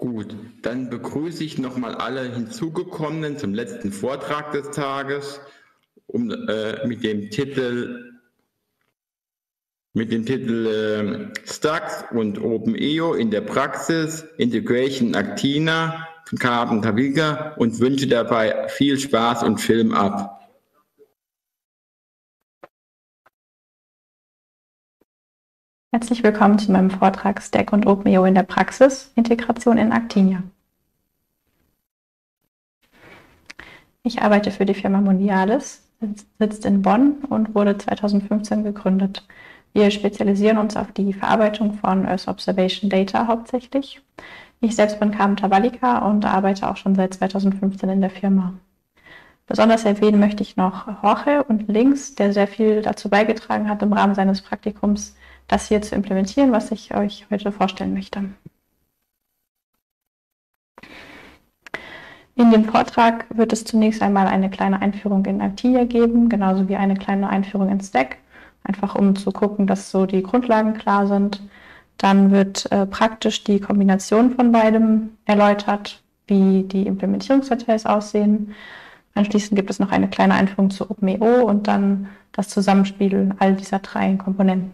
Gut, dann begrüße ich nochmal alle Hinzugekommenen zum letzten Vortrag des Tages mit dem Titel Stacks und OpenEO in der Praxis, Integration Actina von Carsten Tawiga und wünsche dabei viel Spaß und Film ab. Herzlich willkommen zu meinem Vortrag Stack und OpenEO in der Praxis, Integration in Actinia. Ich arbeite für die Firma Mondialis, sitzt in Bonn und wurde 2015 gegründet. Wir spezialisieren uns auf die Verarbeitung von Earth Observation Data hauptsächlich. Ich selbst bin Carmen Tavalika und arbeite auch schon seit 2015 in der Firma. Besonders erwähnen möchte ich noch Jorge und Links, der sehr viel dazu beigetragen hat, im Rahmen seines Praktikums das hier zu implementieren, was ich euch heute vorstellen möchte. In dem Vortrag wird es zunächst einmal eine kleine Einführung in Actinia geben, genauso wie eine kleine Einführung in Stack, einfach um zu gucken, dass so die Grundlagen klar sind. Dann wird praktisch die Kombination von beidem erläutert, wie die Implementierungsdetails aussehen. Anschließend gibt es noch eine kleine Einführung zu OpenEO und dann das Zusammenspiel all dieser drei Komponenten.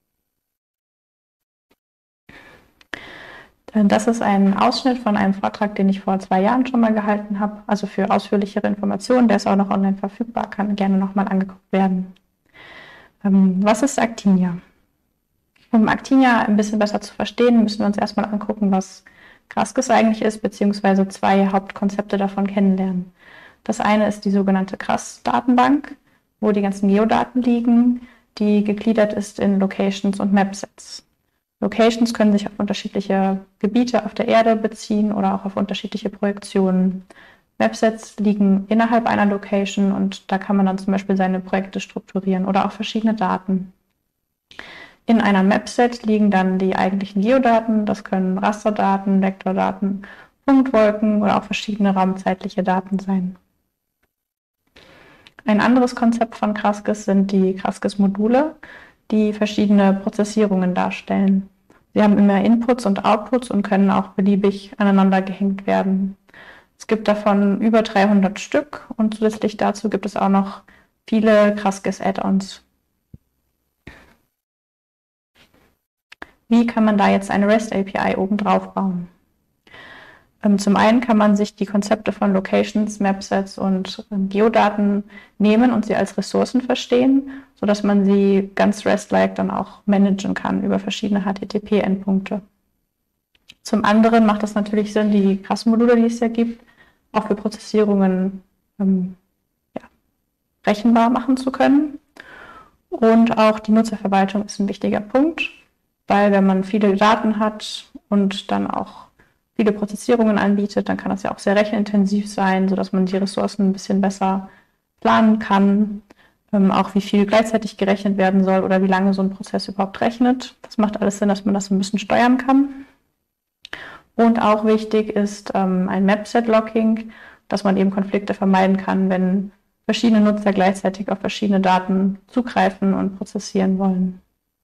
Das ist ein Ausschnitt von einem Vortrag, den ich vor 2 Jahren schon mal gehalten habe. Also für ausführlichere Informationen, der ist auch noch online verfügbar, kann gerne nochmal angeguckt werden. Was ist Actinia? Um Actinia ein bisschen besser zu verstehen, müssen wir uns erstmal angucken, was Graskis eigentlich ist, beziehungsweise 2 Hauptkonzepte davon kennenlernen. Das eine ist die sogenannte GRASS-Datenbank, wo die ganzen Geodaten liegen, die gegliedert ist in Locations und Mapsets. Locations können sich auf unterschiedliche Gebiete auf der Erde beziehen oder auch auf unterschiedliche Projektionen. Mapsets liegen innerhalb einer Location und da kann man dann zum Beispiel seine Projekte strukturieren oder auch verschiedene Daten. In einer Mapset liegen dann die eigentlichen Geodaten, das können Rasterdaten, Vektordaten, Punktwolken oder auch verschiedene raumzeitliche Daten sein. Ein anderes Konzept von Graskis sind die Graskis-Module, die verschiedene Prozessierungen darstellen. Sie haben immer Inputs und Outputs und können auch beliebig aneinander gehängt werden. Es gibt davon über 300 Stück und zusätzlich dazu gibt es auch noch viele Graskis-Add-ons. Wie kann man da jetzt eine REST-API obendrauf bauen? Zum einen kann man sich die Konzepte von Locations, Mapsets und Geodaten nehmen und sie als Ressourcen verstehen, sodass man sie ganz REST-like dann auch managen kann über verschiedene HTTP-Endpunkte. Zum anderen macht es natürlich Sinn, die GRASS-Module, die es ja gibt, auch für Prozessierungen rechenbar machen zu können. Und auch die Nutzerverwaltung ist ein wichtiger Punkt, weil wenn man viele Daten hat und dann auch viele Prozessierungen anbietet, dann kann das ja auch sehr rechenintensiv sein, sodass man die Ressourcen ein bisschen besser planen kann, auch wie viel gleichzeitig gerechnet werden soll oder wie lange so ein Prozess überhaupt rechnet. Das macht alles Sinn, dass man das ein bisschen steuern kann. Und auch wichtig ist ein Mapset-Locking, dass man eben Konflikte vermeiden kann, wenn verschiedene Nutzer gleichzeitig auf verschiedene Daten zugreifen und prozessieren wollen.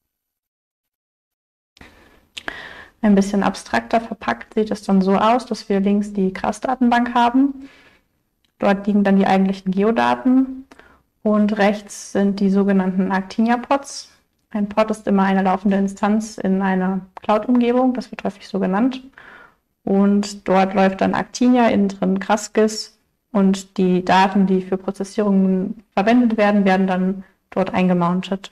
Ein bisschen abstrakter verpackt sieht es dann so aus, dass wir links die GRASS-Datenbank haben. Dort liegen dann die eigentlichen Geodaten und rechts sind die sogenannten Actinia-Pods. Ein Pod ist immer eine laufende Instanz in einer Cloud-Umgebung, das wird häufig so genannt. Und dort läuft dann Actinia, innen drin Graskis und die Daten, die für Prozessierungen verwendet werden, werden dann dort eingemountet.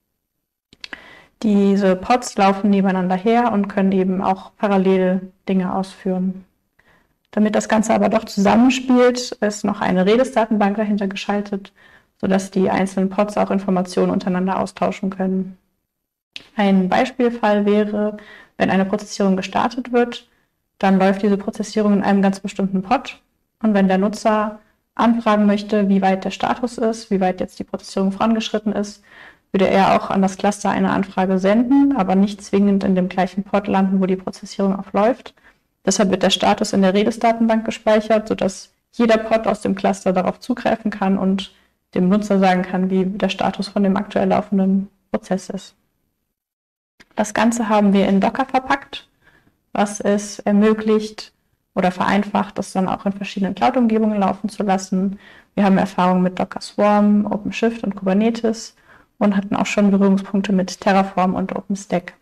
Diese Pods laufen nebeneinander her und können eben auch parallel Dinge ausführen. Damit das Ganze aber doch zusammenspielt, ist noch eine Redis-Datenbank dahinter geschaltet, sodass die einzelnen Pods auch Informationen untereinander austauschen können. Ein Beispielfall wäre, wenn eine Prozessierung gestartet wird, dann läuft diese Prozessierung in einem ganz bestimmten Pod und wenn der Nutzer anfragen möchte, wie weit der Status ist, wie weit jetzt die Prozessierung vorangeschritten ist, würde er auch an das Cluster eine Anfrage senden, aber nicht zwingend in dem gleichen Pod landen, wo die Prozessierung auch läuft. Deshalb wird der Status in der Redis-Datenbank gespeichert, sodass jeder Pod aus dem Cluster darauf zugreifen kann und dem Nutzer sagen kann, wie der Status von dem aktuell laufenden Prozess ist. Das Ganze haben wir in Docker verpackt. was es ermöglicht oder vereinfacht, das dann auch in verschiedenen Cloud-Umgebungen laufen zu lassen. Wir haben Erfahrung mit Docker Swarm, OpenShift und Kubernetes und hatten auch schon Berührungspunkte mit Terraform und OpenStack.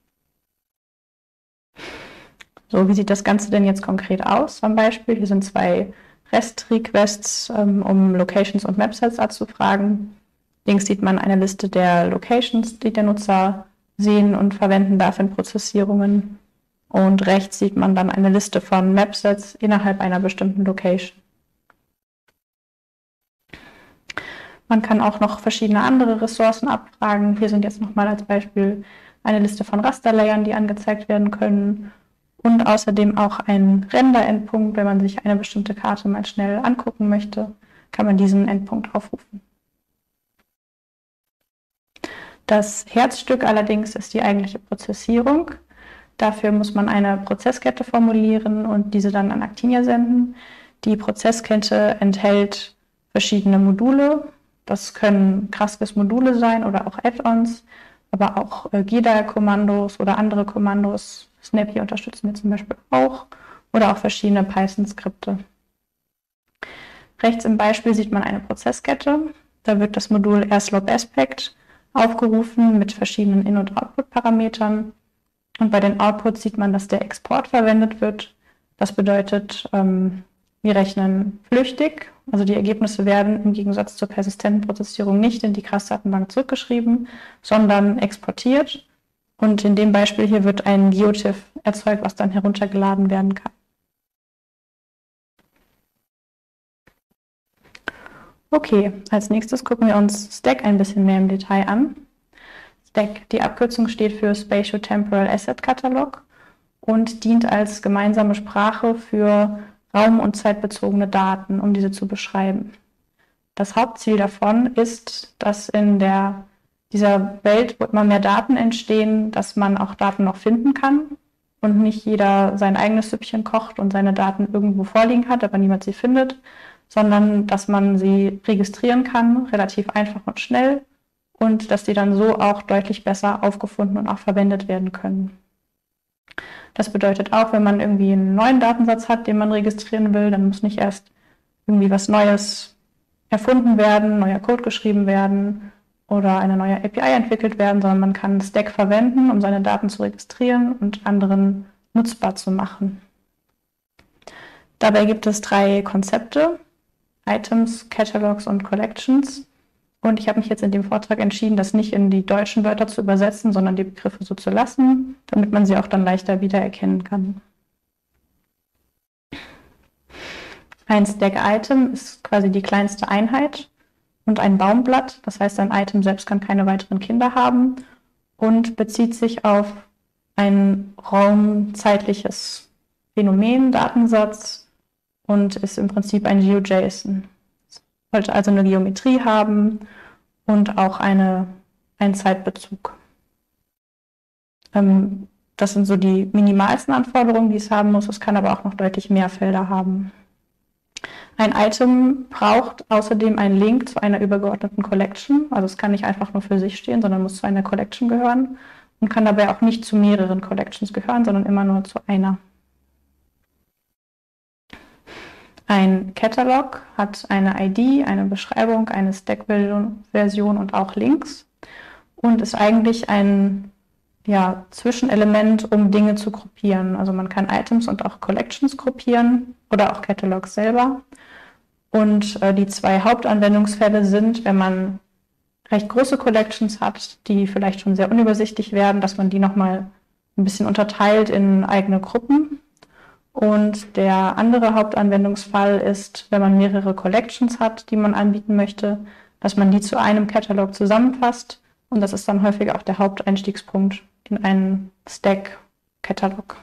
So, wie sieht das Ganze denn jetzt konkret aus? Am Beispiel, hier sind 2 REST-Requests, um Locations und Mapsets abzufragen. Links sieht man eine Liste der Locations, die der Nutzer sehen und verwenden darf in Prozessierungen. Und rechts sieht man dann eine Liste von Mapsets innerhalb einer bestimmten Location. Man kann auch noch verschiedene andere Ressourcen abfragen. Hier sind jetzt nochmal als Beispiel eine Liste von Rasterlayern, die angezeigt werden können. Und außerdem auch ein Render-Endpunkt. Wenn man sich eine bestimmte Karte mal schnell angucken möchte, kann man diesen Endpunkt aufrufen. Das Herzstück allerdings ist die eigentliche Prozessierung. Dafür muss man eine Prozesskette formulieren und diese dann an Actinia senden. Die Prozesskette enthält verschiedene Module. Das können Kraskis-Module sein oder auch Add-ons, aber auch GDAL-Kommandos oder andere Kommandos. Snappy unterstützen wir zum Beispiel auch oder auch verschiedene Python-Skripte. Rechts im Beispiel sieht man eine Prozesskette. Da wird das Modul AirSlope-Aspect aufgerufen mit verschiedenen In- und Output-Parametern. Und bei den Outputs sieht man, dass der Export verwendet wird. Das bedeutet, wir rechnen flüchtig. Also die Ergebnisse werden im Gegensatz zur persistenten Prozessierung nicht in die Cras-Datenbank zurückgeschrieben, sondern exportiert. Und in dem Beispiel hier wird ein GeoTIFF erzeugt, was dann heruntergeladen werden kann. Okay, als nächstes gucken wir uns Stack ein bisschen mehr im Detail an. Stack, die Abkürzung steht für Spatial Temporal Asset Catalog und dient als gemeinsame Sprache für raum- und zeitbezogene Daten, um diese zu beschreiben. Das Hauptziel davon ist, dass in dieser Welt, wo immer mehr Daten entstehen, dass man auch Daten noch finden kann und nicht jeder sein eigenes Süppchen kocht und seine Daten irgendwo vorliegen hat, aber niemand sie findet, sondern dass man sie registrieren kann, relativ einfach und schnell, und dass die dann so auch deutlich besser aufgefunden und auch verwendet werden können. Das bedeutet auch, wenn man irgendwie einen neuen Datensatz hat, den man registrieren will, dann muss nicht erst irgendwie was Neues erfunden werden, neuer Code geschrieben werden oder eine neue API entwickelt werden, sondern man kann Stack verwenden, um seine Daten zu registrieren und anderen nutzbar zu machen. Dabei gibt es 3 Konzepte: Items, Catalogs und Collections. Und ich habe mich jetzt in dem Vortrag entschieden, das nicht in die deutschen Wörter zu übersetzen, sondern die Begriffe so zu lassen, damit man sie auch dann leichter wiedererkennen kann. Ein Stack-Item ist quasi die kleinste Einheit und ein Baumblatt. Das heißt, ein Item selbst kann keine weiteren Kinder haben und bezieht sich auf ein raumzeitliches Phänomen, Datensatz, und ist im Prinzip ein GeoJSON. Sollte also eine Geometrie haben und auch einen Zeitbezug. Das sind so die minimalsten Anforderungen, die es haben muss. Es kann aber auch noch deutlich mehr Felder haben. Ein Item braucht außerdem einen Link zu einer übergeordneten Collection. Also es kann nicht einfach nur für sich stehen, sondern muss zu einer Collection gehören und kann dabei auch nicht zu mehreren Collections gehören, sondern immer nur zu einer. Ein Catalog hat eine ID, eine Beschreibung, eine Stack-Version und auch Links und ist eigentlich ein Zwischenelement, um Dinge zu gruppieren. Also man kann Items und auch Collections gruppieren oder auch Catalogs selber. Und die 2 Hauptanwendungsfälle sind, wenn man recht große Collections hat, die vielleicht schon sehr unübersichtlich werden, dass man die nochmal ein bisschen unterteilt in eigene Gruppen. Und der andere Hauptanwendungsfall ist, wenn man mehrere Collections hat, die man anbieten möchte, dass man die zu einem Catalog zusammenfasst. Und das ist dann häufig auch der Haupteinstiegspunkt in einen Stack-Catalog.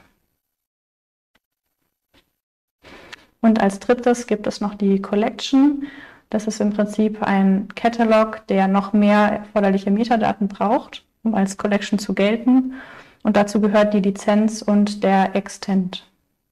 Und als drittes gibt es noch die Collection. Das ist im Prinzip ein Catalog, der noch mehr erforderliche Metadaten braucht, um als Collection zu gelten. Und dazu gehört die Lizenz und der Extent.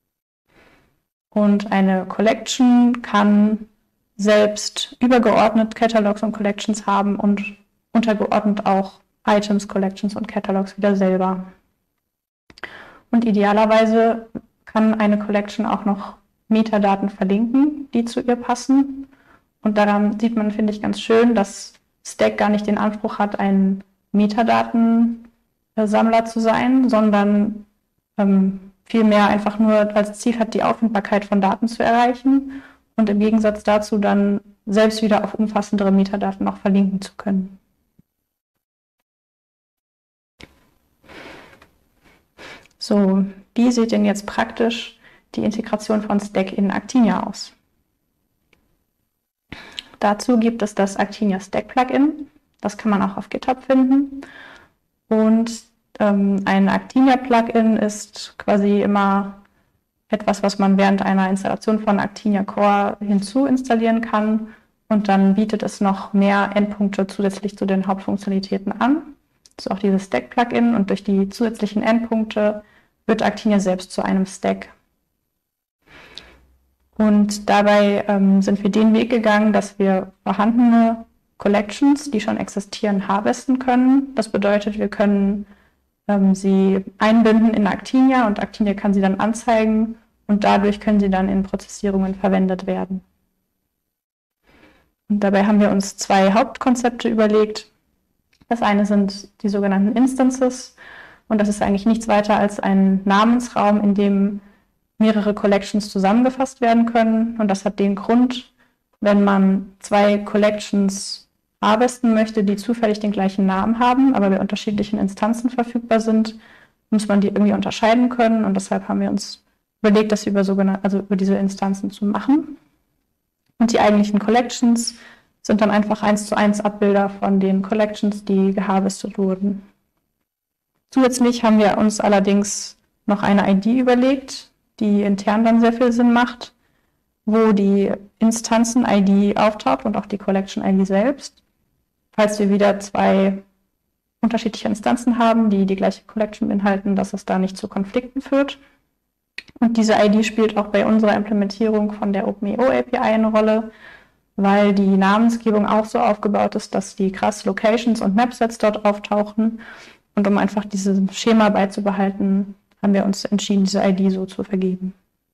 Und eine Collection kann selbst übergeordnet Catalogs und Collections haben und untergeordnet auch Items, Collections und Catalogs wieder selber. Und idealerweise kann eine Collection auch noch Metadaten verlinken, die zu ihr passen. Und daran sieht man, finde ich, ganz schön, dass Stack gar nicht den Anspruch hat, ein Metadatensammler zu sein, sondern vielmehr einfach nur als Ziel hat, die Auffindbarkeit von Daten zu erreichen und im Gegensatz dazu dann selbst wieder auf umfassendere Metadaten noch verlinken zu können. So, wie sieht denn jetzt praktisch die Integration von Stack in Actinia aus? Dazu gibt es das Actinia Stack Plugin. Das kann man auch auf GitHub finden. Und ein Actinia Plugin ist quasi immer etwas, was man während einer Installation von Actinia Core hinzuinstallieren kann. Und dann bietet es noch mehr Endpunkte zusätzlich zu den Hauptfunktionalitäten an. Das ist auch dieses Stack Plugin. Und durch die zusätzlichen Endpunkte wird Actinia selbst zu einem Stack. Und dabei sind wir den Weg gegangen, dass wir vorhandene Collections, die schon existieren, harvesten können. Das bedeutet, wir können sie einbinden in Actinia und Actinia kann sie dann anzeigen und dadurch können sie dann in Prozessierungen verwendet werden. Und dabei haben wir uns zwei Hauptkonzepte überlegt. Das eine sind die sogenannten Instances und das ist eigentlich nichts weiter als ein Namensraum, in dem mehrere Collections zusammengefasst werden können. Und das hat den Grund, wenn man zwei Collections harvesten möchte, die zufällig den gleichen Namen haben, aber bei unterschiedlichen Instanzen verfügbar sind, muss man die irgendwie unterscheiden können. Und deshalb haben wir uns überlegt, das über diese Instanzen zu machen. Und die eigentlichen Collections sind dann einfach 1:1 Abbilder von den Collections, die geharvestet wurden. Zusätzlich haben wir uns allerdings noch eine ID überlegt, die intern dann sehr viel Sinn macht, wo die Instanzen-ID auftaucht und auch die Collection-ID selbst. Falls wir wieder zwei unterschiedliche Instanzen haben, die die gleiche Collection beinhalten, dass es da nicht zu Konflikten führt. Und diese ID spielt auch bei unserer Implementierung von der OpenEO API eine Rolle, weil die Namensgebung auch so aufgebaut ist, dass die CRUS Locations und Mapsets dort auftauchen. Und um einfach dieses Schema beizubehalten, haben wir uns entschieden, diese ID so zu vergeben.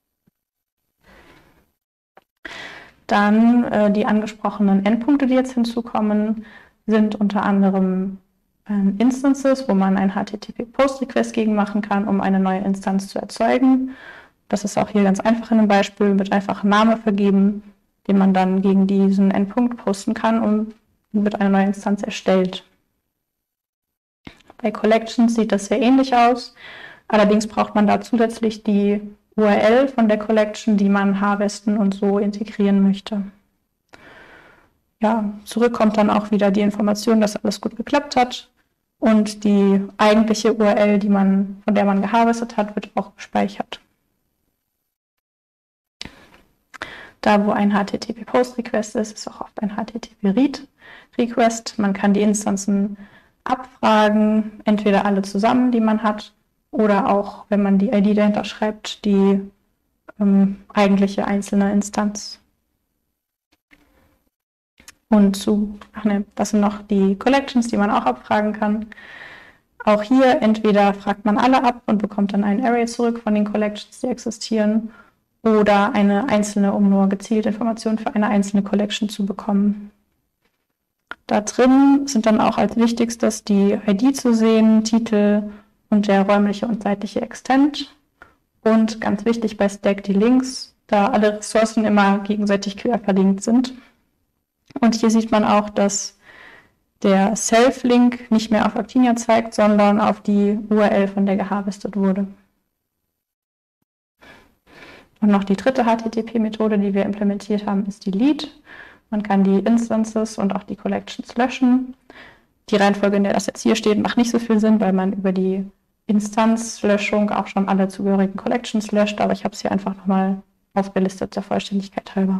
Dann die angesprochenen Endpunkte, die jetzt hinzukommen, sind unter anderem Instances, wo man ein HTTP-Post-Request gegen machen kann, um eine neue Instanz zu erzeugen. Das ist auch hier ganz einfach in einem Beispiel, wird einfach ein Name vergeben, den man dann gegen diesen Endpunkt posten kann und wird eine neue Instanz erstellt. Bei Collections sieht das sehr ähnlich aus. Allerdings braucht man da zusätzlich die URL von der Collection, die man harvesten und so integrieren möchte. Ja, zurück kommt dann auch wieder die Information, dass alles gut geklappt hat. Und die eigentliche URL, von der man geharvestet hat, wird auch gespeichert. Da, wo ein HTTP-Post-Request ist auch oft ein HTTP-Read-Request. Man kann die Instanzen abfragen, entweder alle zusammen, die man hat, oder auch, wenn man die ID dahinter schreibt, die eigentliche einzelne Instanz. Und das sind noch die Collections, die man auch abfragen kann. Auch hier entweder fragt man alle ab und bekommt dann ein Array zurück von den Collections, die existieren, oder eine einzelne, um nur gezielt Informationen für eine einzelne Collection zu bekommen. Da drin sind dann auch als wichtigstes die ID zu sehen, Titel und der räumliche und zeitliche Extent. Und ganz wichtig bei Stack die Links, da alle Ressourcen immer gegenseitig quer verlinkt sind. Und hier sieht man auch, dass der Self-Link nicht mehr auf Actinia zeigt, sondern auf die URL, von der geharvestet wurde. Und noch die dritte HTTP-Methode, die wir implementiert haben, ist Delete. Man kann die Instances und auch die Collections löschen. Die Reihenfolge, in der das jetzt hier steht, macht nicht so viel Sinn, weil man über die Instanzlöschung auch schon alle zugehörigen Collections löscht, aber ich habe es hier einfach nochmal aufgelistet, der Vollständigkeit halber.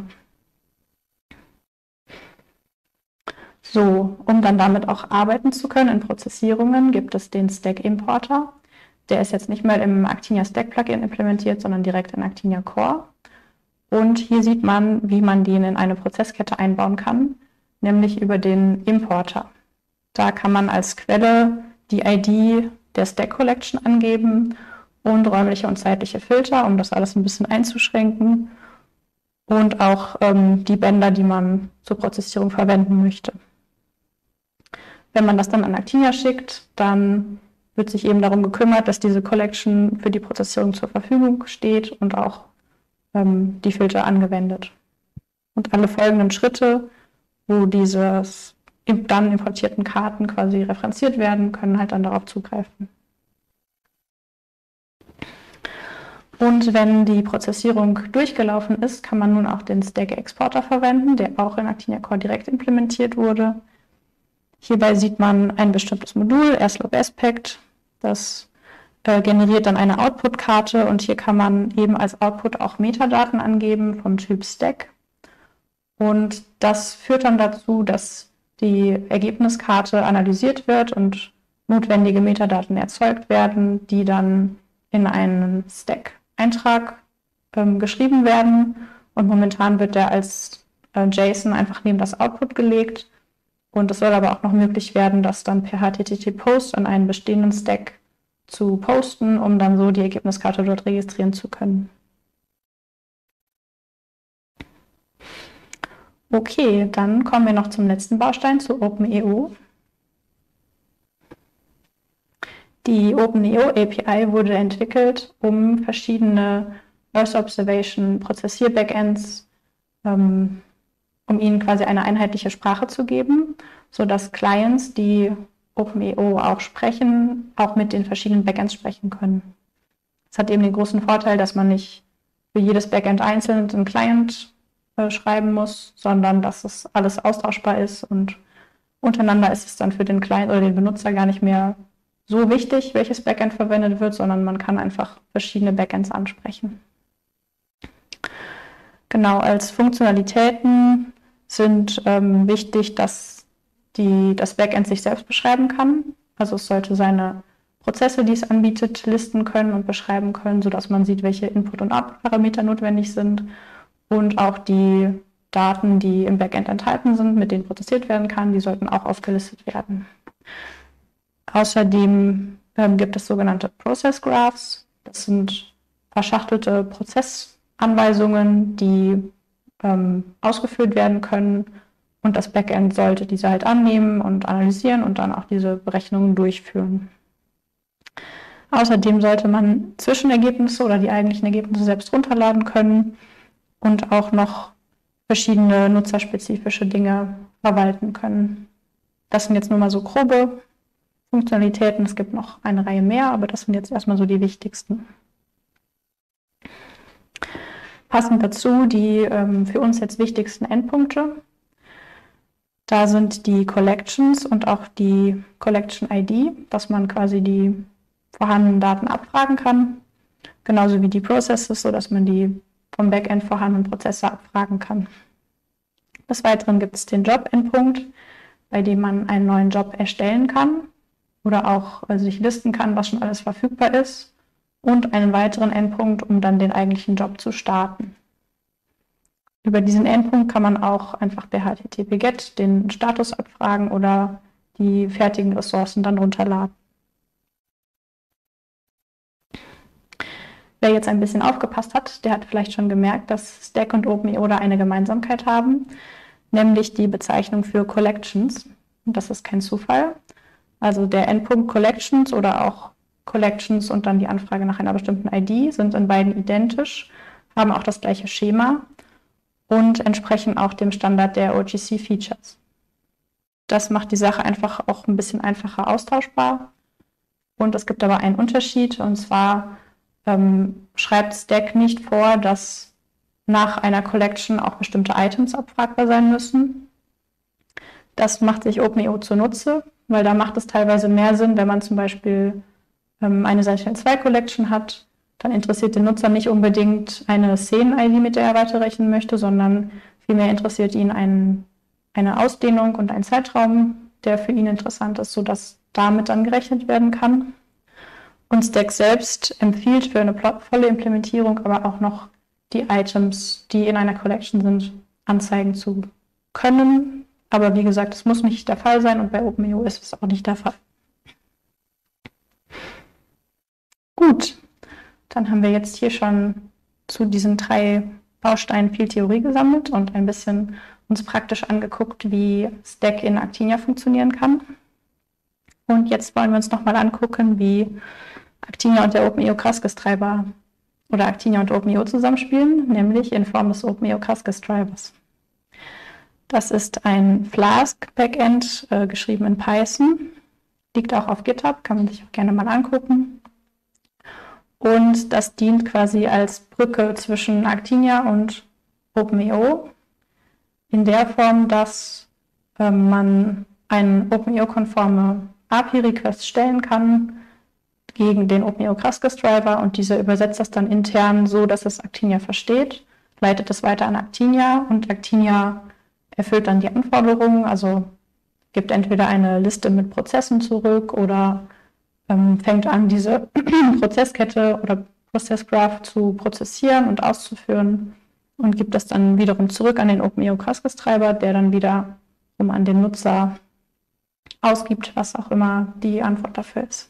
So, um dann damit auch arbeiten zu können in Prozessierungen, gibt es den Stack-Importer. Der ist jetzt nicht mehr im Actinia Stack Plugin implementiert, sondern direkt in Actinia Core. Und hier sieht man, wie man den in eine Prozesskette einbauen kann, nämlich über den Importer. Da kann man als Quelle die ID der Stack Collection angeben und räumliche und zeitliche Filter, um das alles ein bisschen einzuschränken und auch die Bänder, die man zur Prozessierung verwenden möchte. Wenn man das dann an Actinia schickt, dann wird sich eben darum gekümmert, dass diese Collection für die Prozessierung zur Verfügung steht und auch die Filter angewendet. Und alle folgenden Schritte, wo diese dann importierten Karten quasi referenziert werden, können halt dann darauf zugreifen. Und wenn die Prozessierung durchgelaufen ist, kann man nun auch den Stack-Exporter verwenden, der auch in Actinia Core direkt implementiert wurde. Hierbei sieht man ein bestimmtes Modul, AirSlope-Aspect, das generiert dann eine Output-Karte und hier kann man eben als Output auch Metadaten angeben vom Typ Stack. Und das führt dann dazu, dass die Ergebniskarte analysiert wird und notwendige Metadaten erzeugt werden, die dann in einen Stack-Eintrag geschrieben werden. Und momentan wird der als JSON einfach neben das Output gelegt. Und es soll aber auch noch möglich werden, das dann per HTTP-Post an einen bestehenden Stack zu posten, um dann so die Ergebniskarte dort registrieren zu können. Okay, dann kommen wir noch zum letzten Baustein, zu OpenEO. Die OpenEO API wurde entwickelt, um verschiedene Earth Observation Prozessier-Backends, um ihnen quasi eine einheitliche Sprache zu geben, sodass Clients, die OpenEO auch sprechen, auch mit den verschiedenen Backends sprechen können. Das hat eben den großen Vorteil, dass man nicht für jedes Backend einzeln einen Client schreiben muss, sondern dass es alles austauschbar ist und untereinander ist es dann für den Client oder den Benutzer gar nicht mehr so wichtig, welches Backend verwendet wird, sondern man kann einfach verschiedene Backends ansprechen. Genau, als Funktionalitäten sind wichtig, dass das Backend sich selbst beschreiben kann. Also es sollte seine Prozesse, die es anbietet, listen können und beschreiben können, sodass man sieht, welche Input- und Output-Parameter notwendig sind und auch die Daten, die im Backend enthalten sind, mit denen prozessiert werden kann, die sollten auch aufgelistet werden. Außerdem gibt es sogenannte Process Graphs. Das sind verschachtelte Prozessanweisungen, die ausgeführt werden können. Und das Backend sollte diese halt annehmen und analysieren und dann auch diese Berechnungen durchführen. Außerdem sollte man Zwischenergebnisse oder die eigentlichen Ergebnisse selbst runterladen können und auch noch verschiedene nutzerspezifische Dinge verwalten können. Das sind jetzt nur mal so grobe Funktionalitäten. Es gibt noch eine Reihe mehr, aber das sind jetzt erstmal so die wichtigsten. Passend dazu die für uns jetzt wichtigsten Endpunkte. Da sind die Collections und auch die Collection ID, dass man quasi die vorhandenen Daten abfragen kann, genauso wie die Processes, sodass man die vom Backend vorhandenen Prozesse abfragen kann. Des Weiteren gibt es den Job-Endpunkt, bei dem man einen neuen Job erstellen kann oder auch sich listen kann, was schon alles verfügbar ist, und einen weiteren Endpunkt, um dann den eigentlichen Job zu starten. Über diesen Endpunkt kann man auch einfach per HTTP-GET den Status abfragen oder die fertigen Ressourcen dann runterladen. Wer jetzt ein bisschen aufgepasst hat, der hat vielleicht schon gemerkt, dass Stack und OpenEO da eine Gemeinsamkeit haben, nämlich die Bezeichnung für Collections. Und das ist kein Zufall. Also der Endpunkt Collections oder auch Collections und dann die Anfrage nach einer bestimmten ID sind in beiden identisch, haben auch das gleiche Schema und entsprechen auch dem Standard der OGC-Features. Das macht die Sache einfach auch ein bisschen einfacher austauschbar. Und es gibt aber einen Unterschied, und zwar schreibt Stack nicht vor, dass nach einer Collection auch bestimmte Items abfragbar sein müssen. Das macht sich OpenEO zunutze, weil da macht es teilweise mehr Sinn, wenn man zum Beispiel eine Sentinel-2 Collection hat, dann interessiert den Nutzer nicht unbedingt eine Szenen-ID, mit der er weiterrechnen möchte, sondern vielmehr interessiert ihn eine Ausdehnung und ein Zeitraum, der für ihn interessant ist, sodass damit dann gerechnet werden kann. Und Stack selbst empfiehlt für eine volle Implementierung aber auch noch die Items, die in einer Collection sind, anzeigen zu können. Aber wie gesagt, es muss nicht der Fall sein und bei OpenEO ist es auch nicht der Fall. Gut, dann haben wir jetzt hier schon zu diesen 3 Bausteinen viel Theorie gesammelt und ein bisschen uns praktisch angeguckt, wie Stack in Actinia funktionieren kann. Und jetzt wollen wir uns nochmal angucken, wie Actinia und der OpenEO Cascas-Treiber oder Actinia und OpenEO zusammenspielen, nämlich in Form des OpenEO Cascas-Treibers. Das ist ein Flask-Backend, geschrieben in Python. Liegt auch auf GitHub, kann man sich auch gerne mal angucken. Und das dient quasi als Brücke zwischen Actinia und OpenEO in der Form, dass man eine OpenEO-konforme API-Request stellen kann gegen den OpenEO Cascas-Treiber und dieser übersetzt das dann intern so, dass es Actinia versteht, leitet es weiter an Actinia und Actinia erfüllt dann die Anforderungen, also gibt entweder eine Liste mit Prozessen zurück oder fängt an, diese Prozesskette oder Process Graph zu prozessieren und auszuführen und gibt das dann wiederum zurück an den OpenEO Cascas-Treiber, der dann wieder an den Nutzer ausgibt, was auch immer die Antwort dafür ist.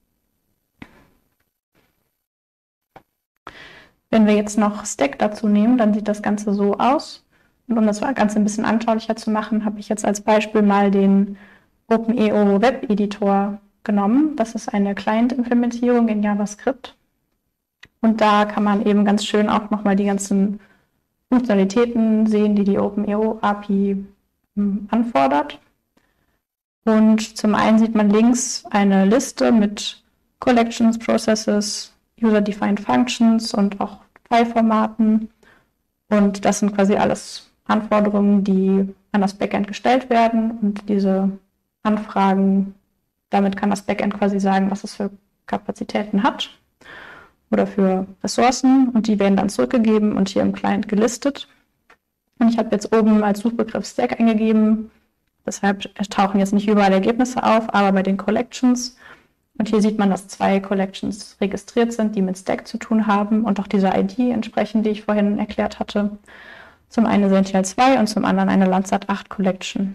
Wenn wir jetzt noch Stack dazu nehmen, dann sieht das Ganze so aus. Und um das Ganze ein bisschen anschaulicher zu machen, habe ich jetzt als Beispiel mal den OpenEO Web Editor genommen. Das ist eine Client-Implementierung in JavaScript. Und da kann man eben ganz schön auch nochmal die ganzen Funktionalitäten sehen, die die OpenEO API anfordert. Und zum einen sieht man links eine Liste mit Collections, Processes, User-Defined Functions und auch File-Formaten. Und das sind quasi alles Anforderungen, die an das Backend gestellt werden. Und diese Anfragen, damit kann das Backend quasi sagen, was es für Kapazitäten hat oder für Ressourcen. Und die werden dann zurückgegeben und hier im Client gelistet. Und ich habe jetzt oben als Suchbegriff Stack eingegeben. Deshalb tauchen jetzt nicht überall Ergebnisse auf, aber bei den Collections. Und hier sieht man, dass 2 Collections registriert sind, die mit Stack zu tun haben und auch dieser ID entsprechen, die ich vorhin erklärt hatte. Zum einen Essential 2 und zum anderen eine Landsat 8 Collection.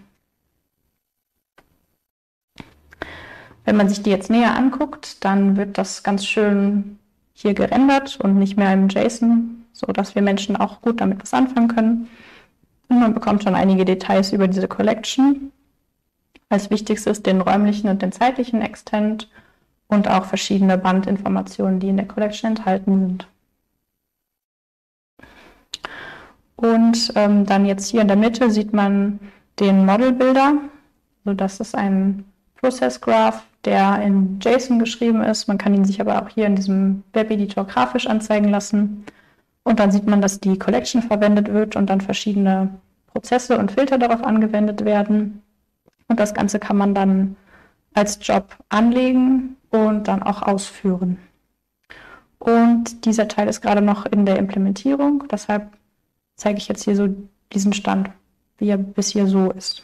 Wenn man sich die jetzt näher anguckt, dann wird das ganz schön hier gerendert und nicht mehr im JSON, sodass wir Menschen auch gut damit was anfangen können. Und man bekommt schon einige Details über diese Collection. Als wichtigstes den räumlichen und den zeitlichen Extent und auch verschiedene Bandinformationen, die in der Collection enthalten sind. Und dann jetzt hier in der Mitte sieht man den Model Builder. Also das ist ein Process Graph, der in JSON geschrieben ist. Man kann ihn sich aber auch hier in diesem Web-Editor grafisch anzeigen lassen. Und dann sieht man, dass die Collection verwendet wird und dann verschiedene Prozesse und Filter darauf angewendet werden. Und das Ganze kann man dann als Job anlegen und dann auch ausführen. Und dieser Teil ist gerade noch in der Implementierung. Deshalb zeige ich jetzt hier so diesen Stand, wie er bis hier so ist.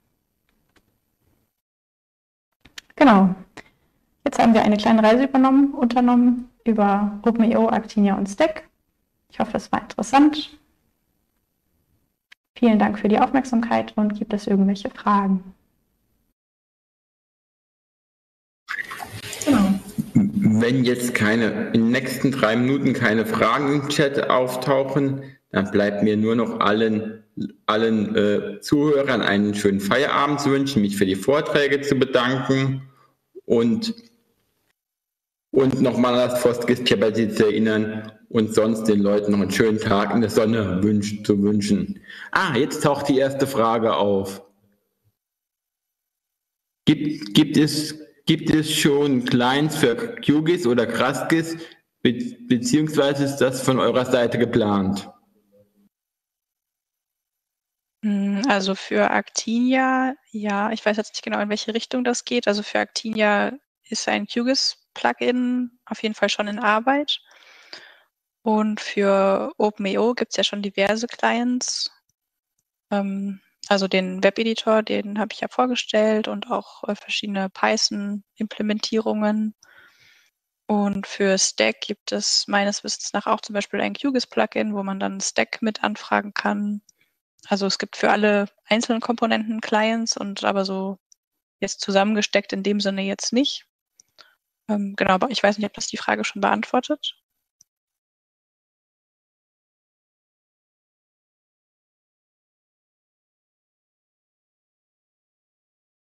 Genau. Jetzt haben wir eine kleine Reise unternommen über OpenEO, Actinia und Stack. Ich hoffe, es war interessant. Vielen Dank für die Aufmerksamkeit und gibt es irgendwelche Fragen? Genau. Wenn jetzt in den nächsten 3 Minuten keine Fragen im Chat auftauchen, dann bleibt mir nur noch allen Zuhörern einen schönen Feierabend zu wünschen, mich für die Vorträge zu bedanken und nochmal an das Foskis-Capacity zu erinnern und sonst den Leuten noch einen schönen Tag in der Sonne zu wünschen. Jetzt taucht die erste Frage auf. Gibt es schon Clients für QGIS oder Crasgis, beziehungsweise ist das von eurer Seite geplant? Also für Actinia, ja, ich weiß jetzt nicht genau, in welche Richtung das geht. Also für Actinia ist ein QGIS-Plugin auf jeden Fall schon in Arbeit. Und für OpenEO gibt es ja schon diverse Clients. Also den Web-Editor, den habe ich ja vorgestellt und auch verschiedene Python-Implementierungen. Und für Stack gibt es meines Wissens nach auch zum Beispiel ein QGIS-Plugin, wo man dann Stack mit anfragen kann. Also es gibt für alle einzelnen Komponenten Clients und aber so jetzt zusammengesteckt in dem Sinne jetzt nicht. Genau, aber ich weiß nicht, ob das die Frage schon beantwortet.